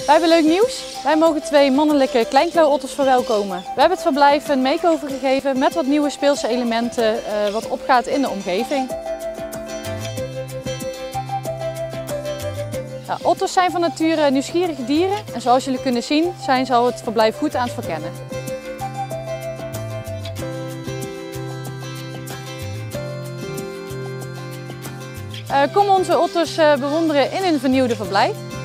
Wij hebben leuk nieuws. Wij mogen 2 mannelijke kleinklauwotters verwelkomen. We hebben het verblijf een make-over gegeven met wat nieuwe speelse elementen wat opgaat in de omgeving. Nou, otters zijn van nature nieuwsgierige dieren en zoals jullie kunnen zien zijn ze al het verblijf goed aan het verkennen. Kom onze otters bewonderen in een vernieuwde verblijf.